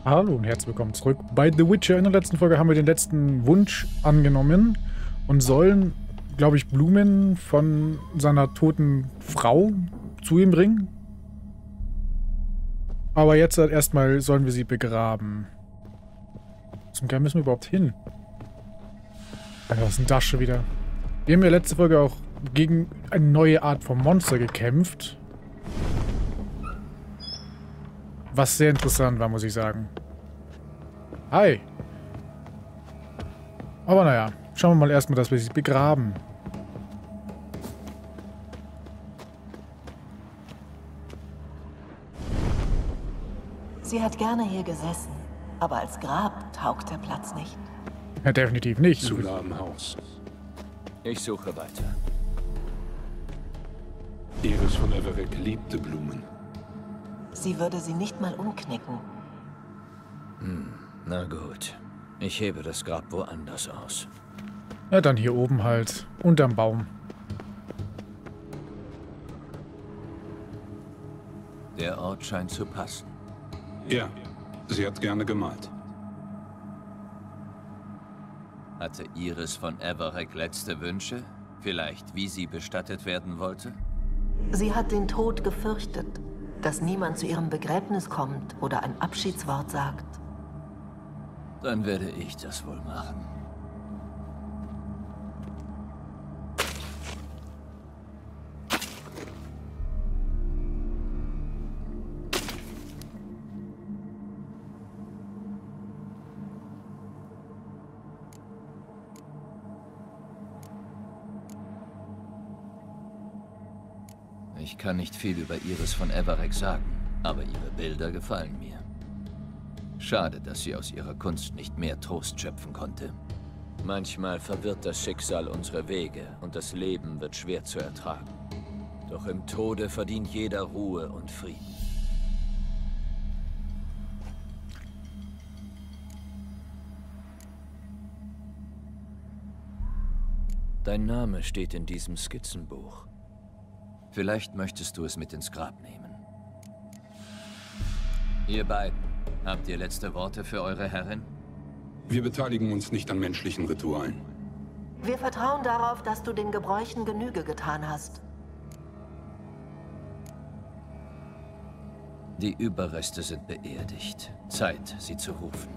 Hallo und herzlich willkommen zurück bei The Witcher. In der letzten Folge haben wir den letzten Wunsch angenommen und sollen, glaube ich, Blumen von seiner toten Frau zu ihm bringen. Aber jetzt erstmal sollen wir sie begraben. Zum Gern müssen wir überhaupt hin? Alter, was ist denn das schon wieder? Wir haben ja letzte Folge auch gegen eine neue Art von Monster gekämpft. Was sehr interessant war, muss ich sagen. Hi. Aber naja, schauen wir mal erstmal, dass wir sie begraben. Sie hat gerne hier gesessen, aber als Grab taugt der Platz nicht. Ja, definitiv nicht. Zu nah am Haus. Ich suche weiter. Iris von Everett liebte Blumen. Sie würde sie nicht mal umknicken. Na gut. Ich hebe das Grab woanders aus. Ja, dann hier oben halt. Unterm Baum. Der Ort scheint zu passen. Ja, sie hat gerne gemalt. Hatte Iris von Everett letzte Wünsche? Vielleicht, wie sie bestattet werden wollte? Sie hat den Tod gefürchtet, dass niemand zu ihrem Begräbnis kommt oder ein Abschiedswort sagt. Dann werde ich das wohl machen. Ich kann nicht viel über Iris von Everett sagen, aber ihre Bilder gefallen mir. Schade, dass sie aus ihrer Kunst nicht mehr Trost schöpfen konnte. Manchmal verwirrt das Schicksal unsere Wege und das Leben wird schwer zu ertragen. Doch im Tode verdient jeder Ruhe und Frieden. Dein Name steht in diesem Skizzenbuch. Vielleicht möchtest du es mit ins Grab nehmen. Ihr beiden, habt ihr letzte Worte für eure Herrin? Wir beteiligen uns nicht an menschlichen Ritualen. Wir vertrauen darauf, dass du den Gebräuchen Genüge getan hast. Die Überreste sind beerdigt. Zeit, sie zu rufen.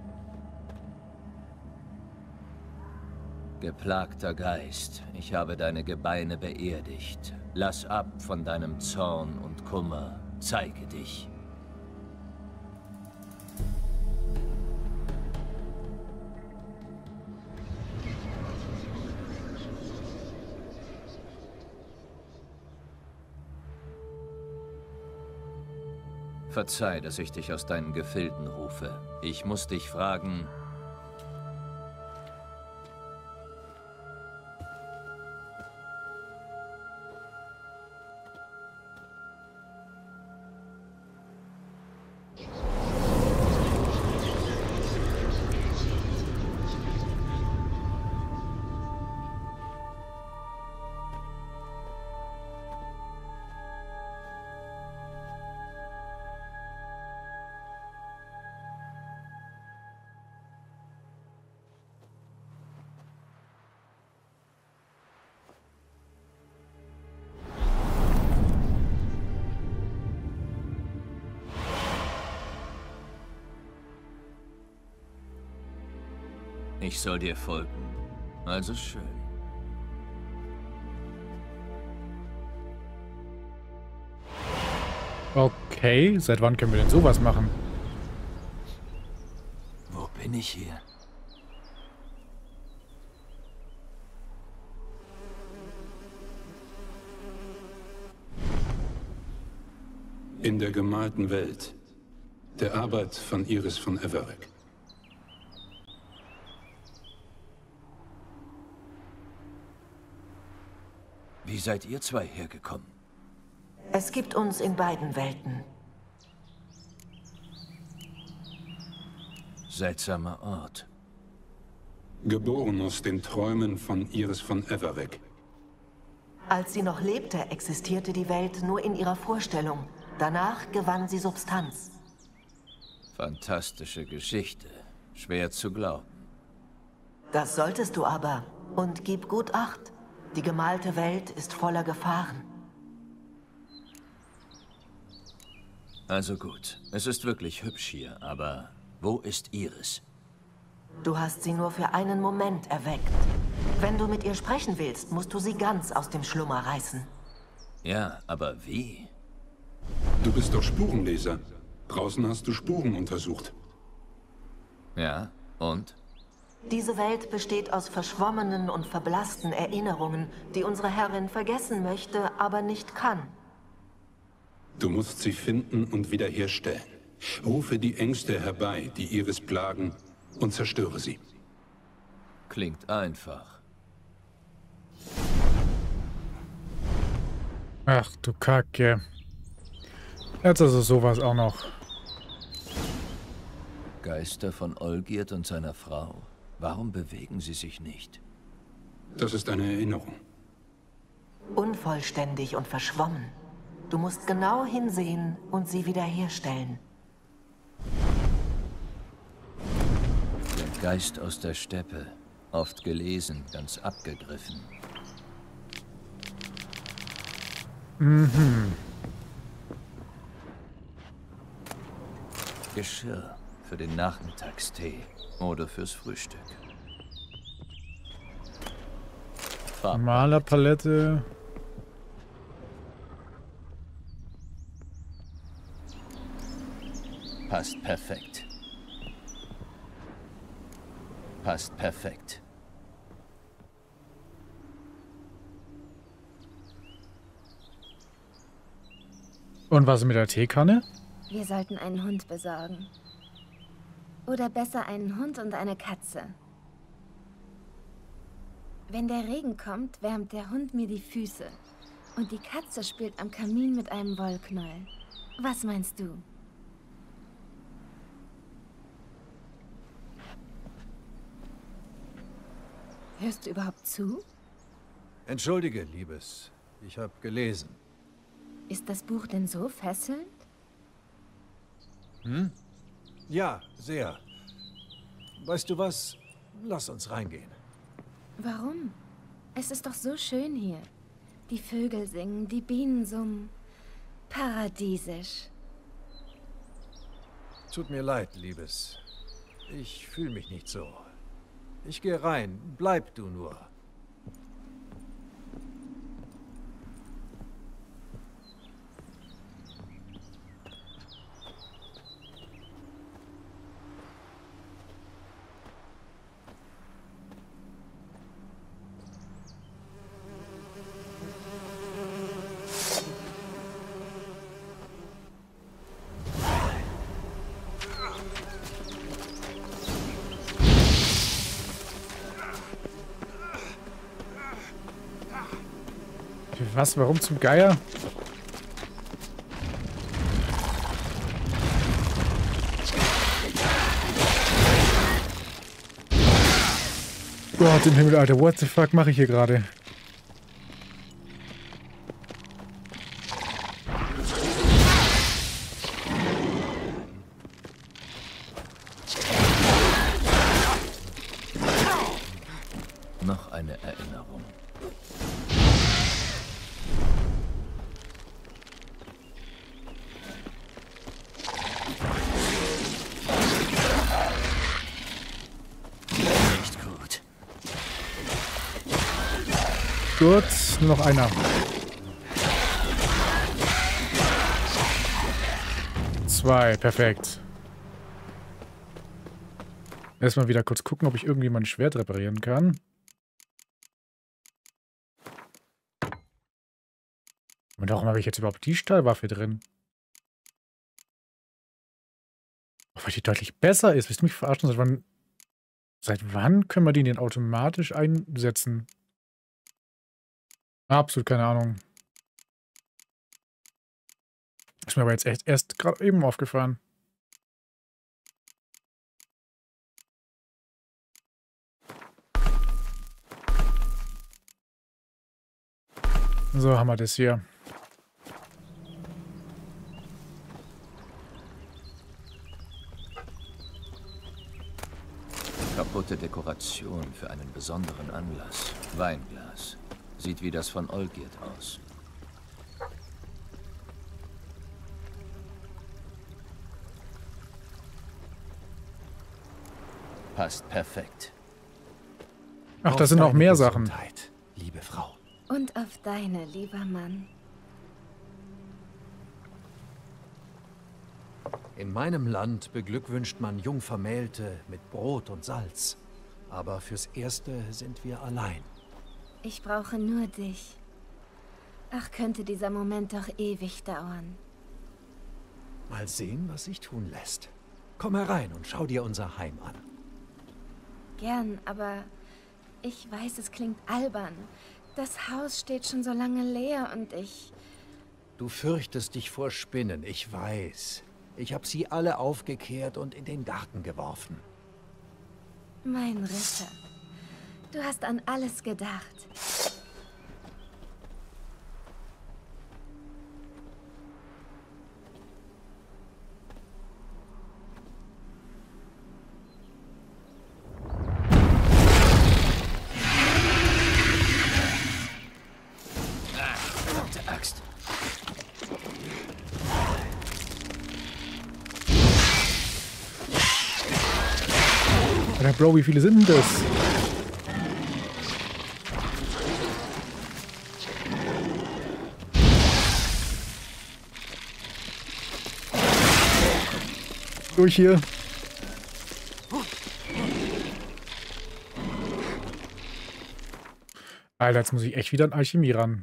Geplagter Geist, ich habe deine Gebeine beerdigt. Lass ab von deinem Zorn und Kummer. Zeige dich. Verzeih, dass ich dich aus deinen Gefilden rufe. Ich muss dich fragen... Ich soll dir folgen. Also schön. Okay, seit wann können wir denn sowas machen? Wo bin ich hier? In der gemalten Welt. Der Arbeit von Iris von Everett. Wie seid ihr zwei hergekommen? Es gibt uns in beiden Welten. Seltsamer Ort. Geboren aus den Träumen von Iris von Everett. Als sie noch lebte, existierte die Welt nur in ihrer Vorstellung. Danach gewann sie Substanz. Fantastische Geschichte. Schwer zu glauben. Das solltest du aber. Und gib gut Acht. Die gemalte Welt ist voller Gefahren. Also gut, es ist wirklich hübsch hier, aber wo ist Iris? Du hast sie nur für einen Moment erweckt. Wenn du mit ihr sprechen willst, musst du sie ganz aus dem Schlummer reißen. Ja, aber wie? Du bist doch Spurenleser. Draußen hast du Spuren untersucht. Ja, und? Diese Welt besteht aus verschwommenen und verblassten Erinnerungen, die unsere Herrin vergessen möchte, aber nicht kann. Du musst sie finden und wiederherstellen. Rufe die Ängste herbei, die Iris plagen, und zerstöre sie. Klingt einfach. Ach du Kacke. Jetzt also sowas auch noch. Geister von Olgierd und seiner Frau. Warum bewegen sie sich nicht? Das ist eine Erinnerung. Unvollständig und verschwommen. Du musst genau hinsehen und sie wiederherstellen. Der Geist aus der Steppe. Oft gelesen, ganz abgegriffen. Geschirr für den Nachmittagstee oder fürs Frühstück. Malerpalette. Passt perfekt. Passt perfekt. Und was mit der Teekanne? Wir sollten einen Hund besorgen. Oder besser einen Hund und eine Katze. Wenn der Regen kommt, wärmt der Hund mir die Füße. Und die Katze spielt am Kamin mit einem Wollknäuel. Was meinst du? Hörst du überhaupt zu? Entschuldige, Liebes. Ich habe gelesen. Ist das Buch denn so fesselnd? Hm? Ja, sehr. Weißt du was? Lass uns reingehen. Warum? Es ist doch so schön hier. Die Vögel singen, die Bienen summen. Paradiesisch. Tut mir leid, Liebes. Ich fühle mich nicht so. Ich gehe rein. Bleib du nur. Was? Warum zum Geier? Gott im Himmel, Alter. What the fuck mache ich hier gerade? Noch eine Erinnerung. Nicht gut. Gut, nur noch einer. Zwei, perfekt. Erstmal wieder kurz gucken, ob ich irgendwie mein Schwert reparieren kann. Und warum habe ich jetzt überhaupt die Stahlwaffe drin? Weil die deutlich besser ist. Willst du mich verarschen? Seit wann können wir die denn automatisch einsetzen? Absolut keine Ahnung. Ist mir aber jetzt echt erst gerade eben aufgefallen. So haben wir das hier. Kaputte Dekoration für einen besonderen Anlass. Weinglas. Sieht wie das von Olgierd aus. Passt perfekt. Ach, da sind noch mehr Sachen. Gesundheit, liebe Frau. Und auf deine, lieber Mann. In meinem Land beglückwünscht man Jungvermählte mit Brot und Salz. Aber fürs Erste sind wir allein. Ich brauche nur dich. Ach, könnte dieser Moment doch ewig dauern. Mal sehen, was sich tun lässt. Komm herein und schau dir unser Heim an. Gern, aber ich weiß, es klingt albern. Das Haus steht schon so lange leer und ich... Du fürchtest dich vor Spinnen, ich weiß. Ich habe sie alle aufgekehrt und in den Garten geworfen. Mein Ritter, du hast an alles gedacht. Verdammte Axt. Alter, Bro, wie viele sind denn das? Durch hier. Alter, jetzt muss ich echt wieder an Alchemie ran.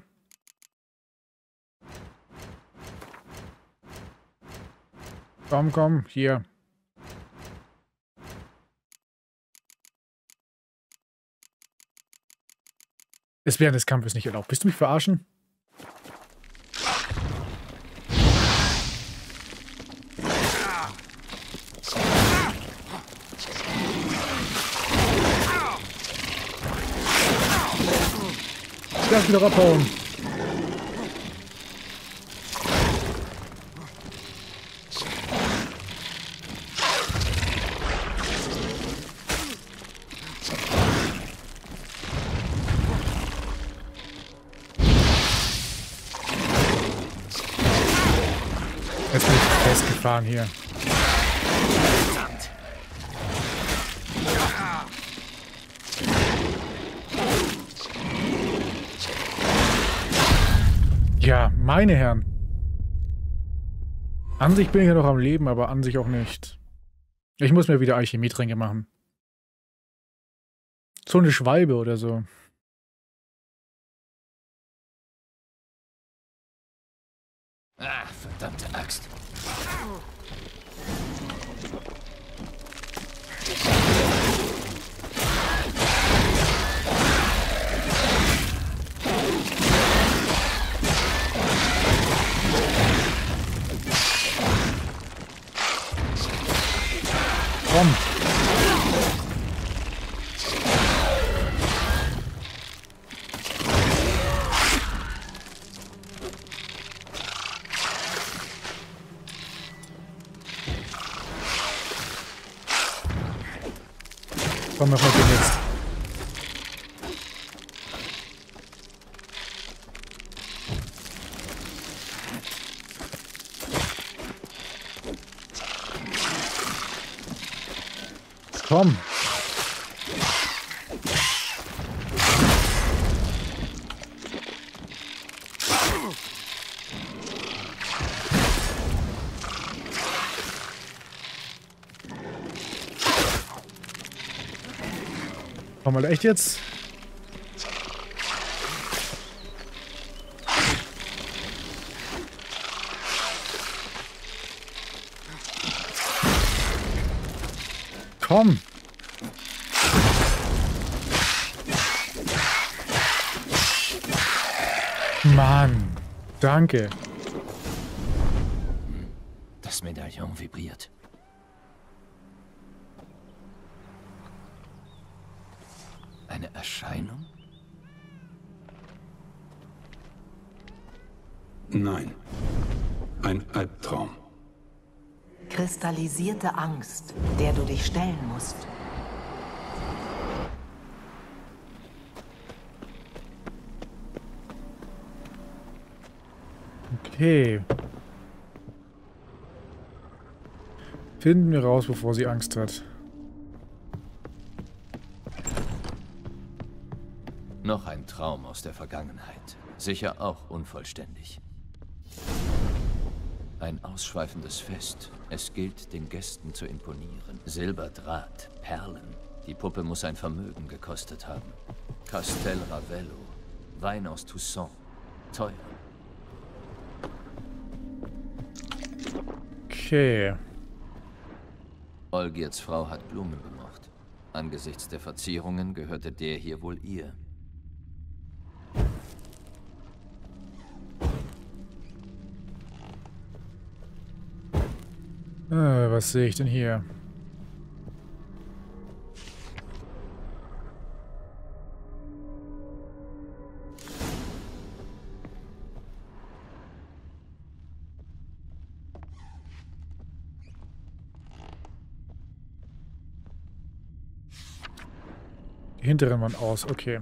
Komm, komm, hier. Es während des Kampfes nicht erlaubt. Willst du mich verarschen? Ich darf wieder abhauen. Jetzt bin ich festgefahren hier. Ja, meine Herren. An sich bin ich ja noch am Leben, aber an sich auch nicht. Ich muss mir wieder Alchemietränke machen. So eine Schwalbe oder so. Ah, verdammte Axt. Komm. Komm, mach mal den jetzt. Komm. Komm mal, echt jetzt? Komm! Mann, danke. Das Medaillon vibriert. Eine Erscheinung? Nein. Ein Albtraum. Kristallisierte Angst, der du dich stellen musst. Okay. Finden wir raus, bevor sie Angst hat. Noch ein Traum aus der Vergangenheit. Sicher auch unvollständig. Ein ausschweifendes Fest. Es gilt, den Gästen zu imponieren. Silberdraht, Perlen. Die Puppe muss ein Vermögen gekostet haben. Castel Ravello. Wein aus Toussaint. Teuer. Okay. Olgierds Frau hat Blumen gemocht. Angesichts der Verzierungen gehörte der hier wohl ihr. Was sehe ich denn hier? Die hinteren waren aus, okay.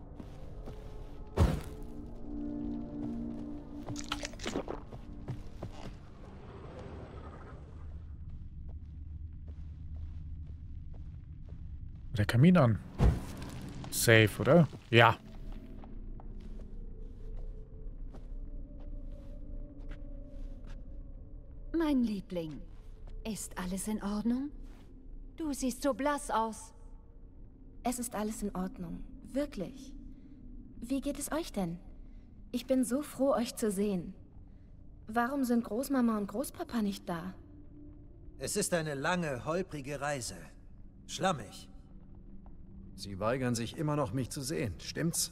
Der Kamin an. Safe, oder? Ja. Mein Liebling, ist alles in Ordnung? Du siehst so blass aus. Es ist alles in Ordnung. Wirklich. Wie geht es euch denn? Ich bin so froh, euch zu sehen. Warum sind Großmama und Großpapa nicht da? Es ist eine lange, holprige Reise. Schlammig. Sie weigern sich immer noch, mich zu sehen, stimmt's?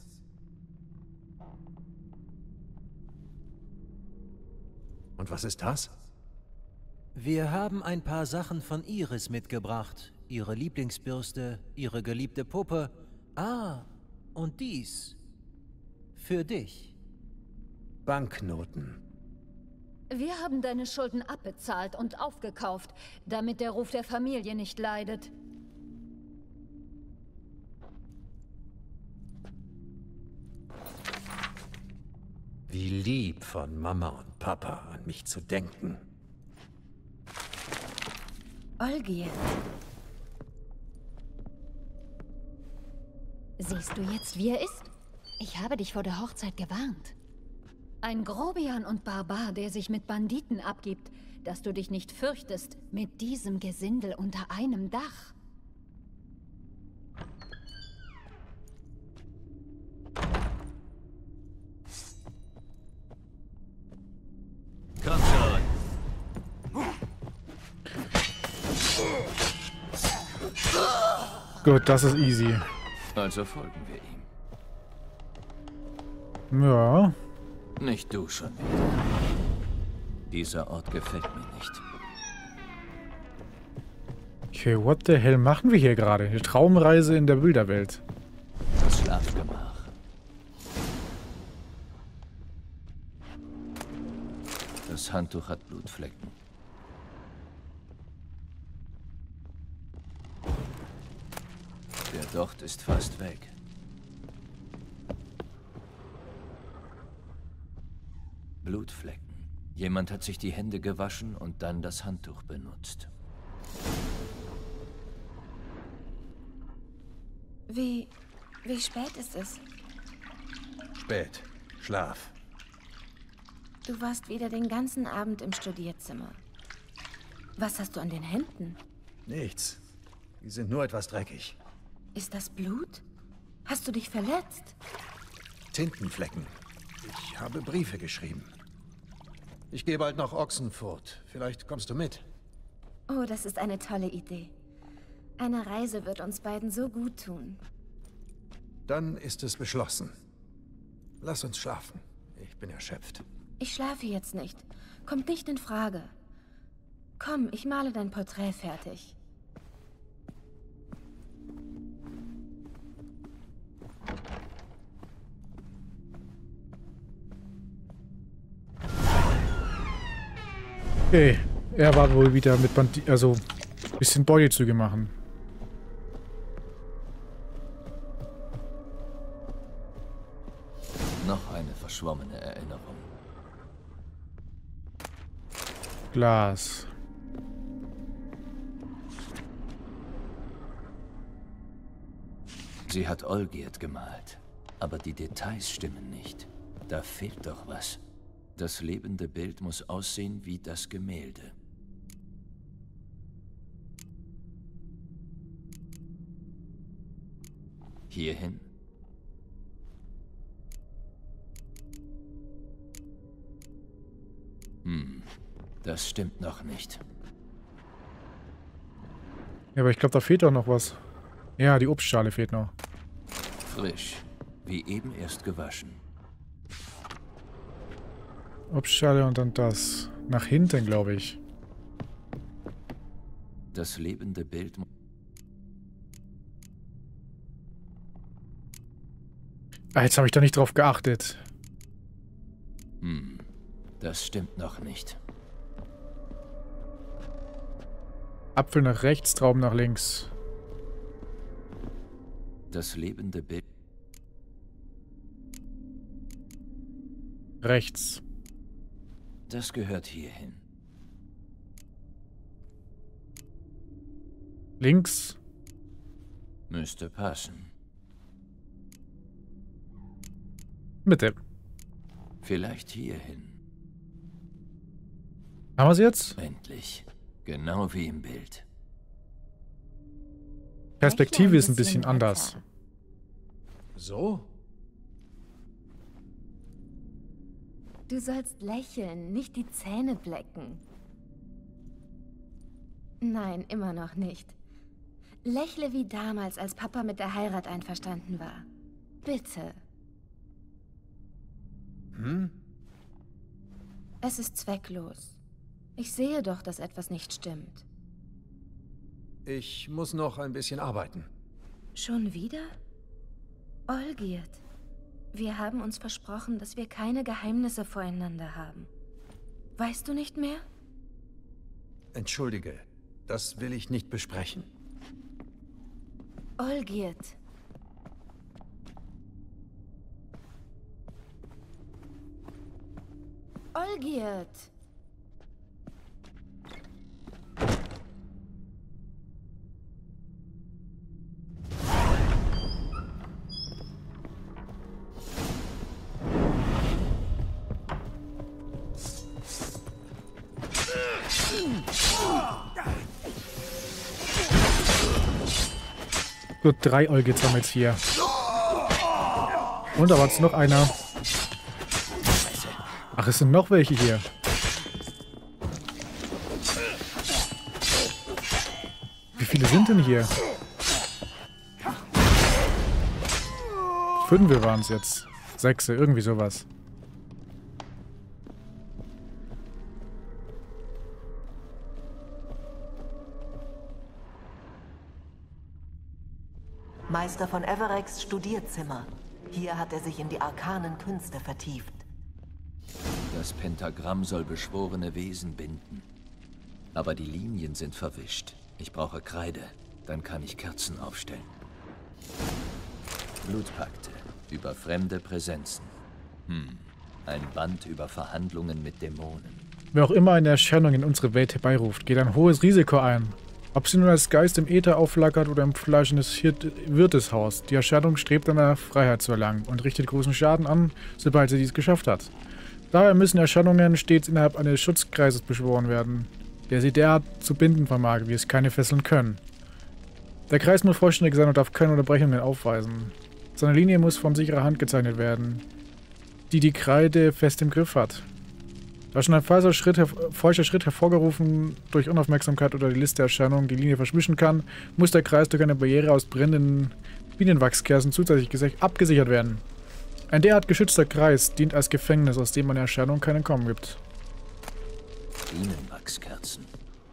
Und was ist das? Wir haben ein paar Sachen von Iris mitgebracht. Ihre Lieblingsbürste, ihre geliebte Puppe. Ah, und dies. Für dich. Banknoten. Wir haben deine Schulden abbezahlt und aufgekauft, damit der Ruf der Familie nicht leidet. Wie lieb von Mama und Papa, an mich zu denken. Olgierd. Siehst du jetzt, wie er ist? Ich habe dich vor der Hochzeit gewarnt. Ein Grobian und Barbar, der sich mit Banditen abgibt, dass du dich nicht fürchtest, mit diesem Gesindel unter einem Dach. Komm schon! Gut, das ist easy. Also folgen wir ihm. Ja. Nicht du schon wieder. Dieser Ort gefällt mir nicht. Okay, what the hell machen wir hier gerade? Eine Traumreise in der Bilderwelt. Das Schlafgemach. Das Handtuch hat Blutflecken. Der Docht ist fast weg. Blutflecken. Jemand hat sich die Hände gewaschen und dann das Handtuch benutzt. Wie spät ist es? Spät. Schlaf. Du warst wieder den ganzen Abend im Studierzimmer. Was hast du an den Händen? Nichts. Die sind nur etwas dreckig. Ist das Blut? Hast du dich verletzt? Tintenflecken. Ich habe Briefe geschrieben. Ich gehe bald nach Ochsenfurt. Vielleicht kommst du mit. Oh, das ist eine tolle Idee. Eine Reise wird uns beiden so gut tun. Dann ist es beschlossen. Lass uns schlafen. Ich bin erschöpft. Ich schlafe jetzt nicht. Kommt nicht in Frage. Komm, ich male dein Porträt fertig. Okay, er war wohl wieder mit ein bisschen Beutezüge machen. Noch eine verschwommene Erinnerung. Glas. Sie hat Olgierd gemalt, aber die Details stimmen nicht. Da fehlt doch was. Das lebende Bild muss aussehen wie das Gemälde. Hierhin? Das stimmt noch nicht. Ja, aber ich glaube, da fehlt doch noch was. Ja, die Obstschale fehlt noch. Frisch, wie eben erst gewaschen. Obstschale und dann das. Nach hinten, glaube ich. Das lebende Bild... Ah, jetzt habe ich da nicht drauf geachtet. Das stimmt noch nicht. Apfel nach rechts, Trauben nach links. Das lebende Bild... Rechts. Das gehört hierhin. Links. Müsste passen. Mitte. Vielleicht hierhin. Haben wir es jetzt? Endlich. Genau wie im Bild. Perspektive ist ein bisschen anders. So? Du sollst lächeln, nicht die Zähne blecken. Nein, immer noch nicht. Lächle wie damals, als Papa mit der Heirat einverstanden war. Bitte. Es ist zwecklos. Ich sehe doch, dass etwas nicht stimmt. Ich muss noch ein bisschen arbeiten. Schon wieder? Olgierd, wir haben uns versprochen, dass wir keine Geheimnisse voreinander haben. Weißt du nicht mehr? Entschuldige, das will ich nicht besprechen. Olgierd. Olgierd. Gut, 3 Olgierd haben wir jetzt hier. Und da war jetzt noch einer. Ach, es sind noch welche hier. Wie viele sind denn hier? 5 waren es jetzt. 6, irgendwie sowas. Meister von Everex Studierzimmer. Hier hat er sich in die arkanen Künste vertieft. Das Pentagramm soll beschworene Wesen binden. Aber die Linien sind verwischt. Ich brauche Kreide. Dann kann ich Kerzen aufstellen. Blutpakte. Über fremde Präsenzen. Ein Band über Verhandlungen mit Dämonen. Wer auch immer eine Erscheinung in unsere Welt herbeiruft, geht ein hohes Risiko ein. Ob sie nun als Geist im Äther aufflackert oder im Fleisch eines Wirtes haust, die Erscheinung strebt danach, Freiheit zu erlangen und richtet großen Schaden an, sobald sie dies geschafft hat. Daher müssen Erscheinungen stets innerhalb eines Schutzkreises beschworen werden, der sie derart zu binden vermag, wie es keine Fesseln können. Der Kreis muss vollständig sein und darf keine Unterbrechungen aufweisen. Seine Linie muss von sicherer Hand gezeichnet werden, die die Kreide fest im Griff hat. Da schon ein falscher Schritt hervorgerufen durch Unaufmerksamkeit oder die Liste der Erscheinungen die Linie verschwischen kann, muss der Kreis durch eine Barriere aus brennenden Bienenwachskerzen zusätzlich abgesichert werden. Ein derart geschützter Kreis dient als Gefängnis, aus dem eine Erscheinung kein Entkommen gibt. Bienenwachskerzen.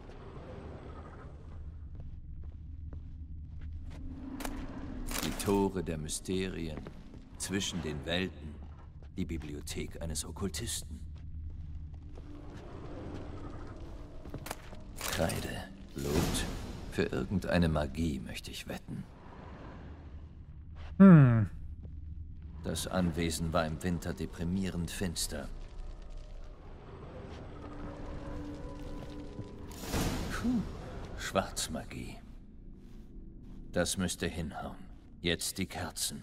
Die Tore der Mysterien, zwischen den Welten, die Bibliothek eines Okkultisten. Kreide, Blut, für irgendeine Magie möchte ich wetten. Das Anwesen war im Winter deprimierend finster. Schwarzmagie. Das müsste hinhauen. Jetzt die Kerzen.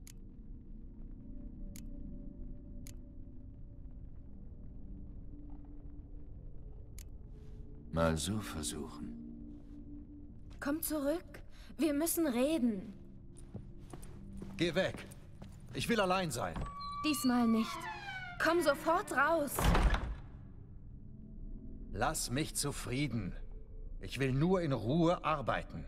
Mal so versuchen. Komm zurück. Wir müssen reden. Geh weg. Ich will allein sein. Diesmal nicht. Komm sofort raus. Lass mich zufrieden. Ich will nur in Ruhe arbeiten.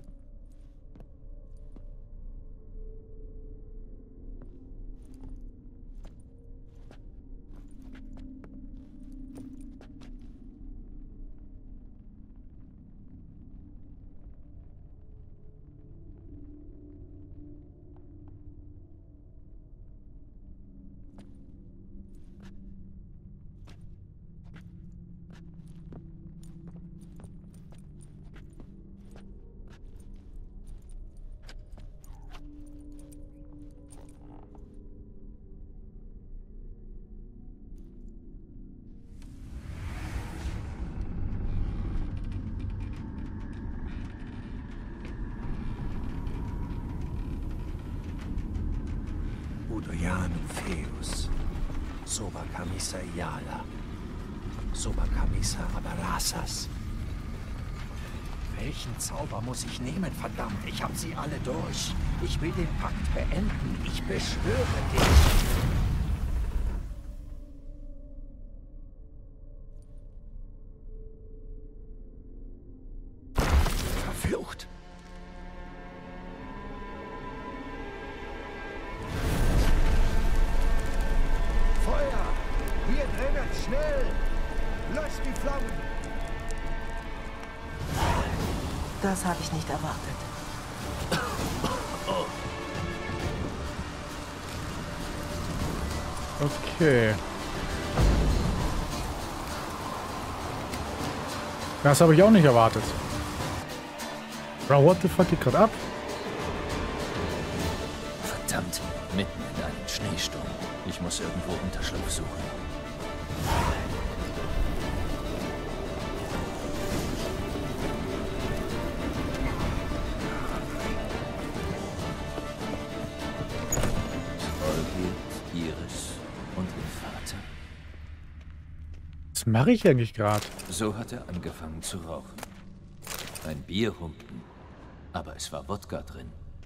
Udoyanum Feus, Soba Camisa Iala, Soba Camisa Abarasas. Welchen Zauber muss ich nehmen, verdammt? Ich hab sie alle durch. Ich will den Pakt beenden. Ich beschwöre dich. Verflucht. Feuer! Wir drinnen, schnell! Löscht die Flammen! Das habe ich nicht erwartet. Okay. Das habe ich auch nicht erwartet. Bro, what the fuck geht gerade ab? Verdammt, mitten in einem Schneesturm. Ich muss irgendwo Unterschlupf suchen. Iris und ihr Vater. Was mache ich eigentlich gerade? So hat er angefangen zu rauchen. Ein Bierhumpen, aber es war Wodka drin.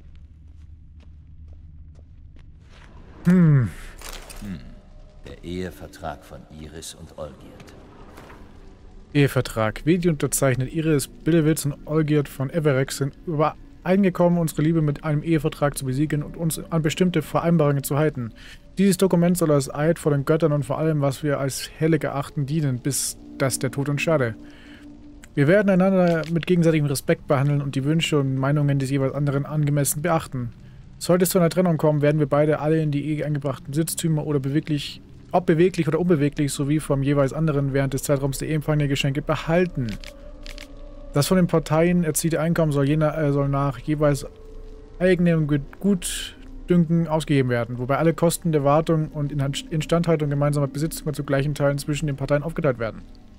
Der Ehevertrag von Iris und Olgierd. Ehevertrag. Wie unterzeichnet Iris, Billewitz und Olgierd von Everex sind übereingekommen, unsere Liebe mit einem Ehevertrag zu besiegeln und uns an bestimmte Vereinbarungen zu halten. Dieses Dokument soll als Eid vor den Göttern und vor allem, was wir als heilig erachten, dienen, bis das der Tod uns schade. Wir werden einander mit gegenseitigem Respekt behandeln und die Wünsche und Meinungen des jeweils anderen angemessen beachten. Sollte es zu einer Trennung kommen, werden wir beide alle in die Ehe eingebrachten Besitztümer oder beweglich oder unbeweglich sowie vom jeweils anderen während des Zeitraums der Ehe empfangene Geschenke behalten. Das von den Parteien erzielte Einkommen soll nach jeweils eigenem Gutdünken ausgegeben werden, wobei alle Kosten der Wartung und Instandhaltung gemeinsamer Besitztümer zu gleichen Teilen zwischen den Parteien aufgeteilt werden.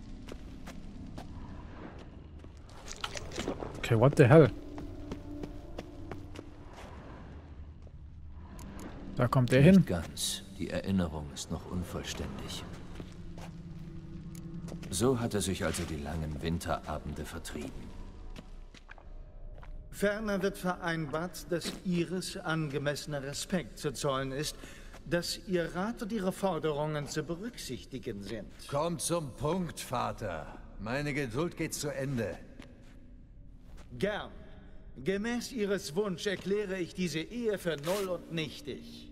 Okay, what the hell? Da kommt der hin. Nicht ganz. Die Erinnerung ist noch unvollständig. So hat er sich also die langen Winterabende vertrieben. Ferner wird vereinbart, dass Iris angemessener Respekt zu zollen ist, dass ihr Rat und ihre Forderungen zu berücksichtigen sind. Komm zum Punkt, Vater. Meine Geduld geht zu Ende. Gern. Gemäß Ihres Wunsch erkläre ich diese Ehe für null und nichtig.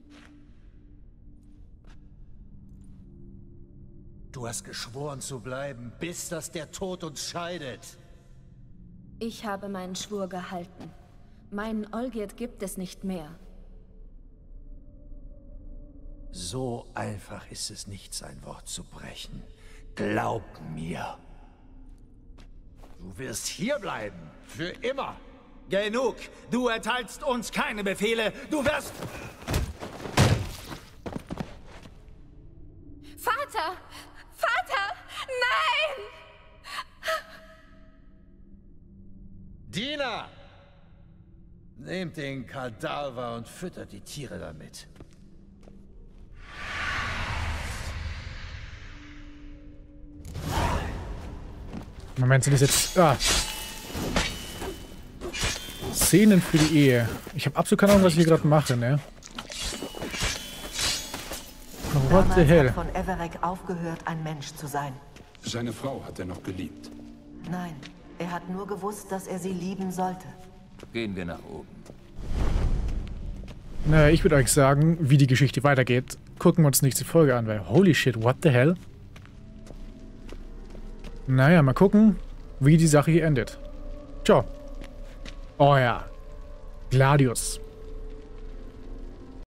Du hast geschworen zu bleiben, bis dass der Tod uns scheidet. Ich habe meinen Schwur gehalten. Meinen Olgierd gibt es nicht mehr. So einfach ist es nicht, sein Wort zu brechen. Glaub mir. Du wirst hier bleiben. Für immer. Genug! Du erteilst uns keine Befehle! Du wirst... Vater! Vater! Nein! Diener! Nehmt den Kadaver und füttert die Tiere damit. Moment, sind das jetzt... Ah. Szenen für die Ehe. Ich habe absolut keine Ahnung, was ich hier gerade mache, ne? What the hell? Damals hat von Everek aufgehört, ein Mensch zu sein. Seine Frau hat er noch geliebt. Nein, er hat nur gewusst, dass er sie lieben sollte. Gehen wir nach oben. Naja, ich würde euch sagen, wie die Geschichte weitergeht, gucken wir uns nächste Folge an, weil holy shit, what the hell? Naja, mal gucken, wie die Sache hier endet. Ciao. Oh ja. Gladius.